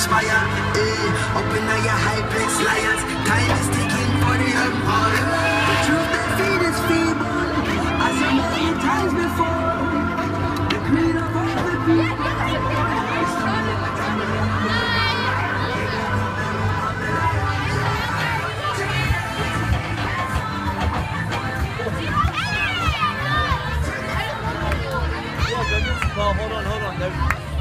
inspire. Up in your high place, liars. Time is ticking for the empire. The truth they feed is feeble, as a million times before. The creed of all the people. Well, hold on.